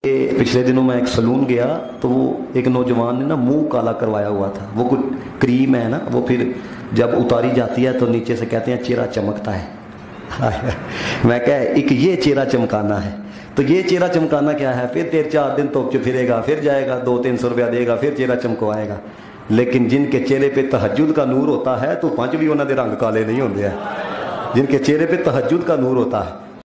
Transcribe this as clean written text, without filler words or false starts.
पिछले दिनों मैं एक सलून गया तो वो एक नौजवान ने ना मुंह काला करवाया हुआ था। वो कुछ क्रीम है ना, वो फिर जब उतारी जाती है तो नीचे से कहते हैं चेहरा चमकता है। मैं कह एक ये चेहरा चमकाना है, तो ये चेहरा चमकाना क्या है? फिर 3-4 दिन तो फिरेगा, फिर जाएगा 200-300 रुपया देगा, फिर चेहरा चमकवाएगा। लेकिन जिनके चेहरे पे तहज्जुद का नूर होता है तो 5 भी उन्होंने रंग काले नहीं होंगे। जिनके चेहरे पे तहज्जुद का नूर होता है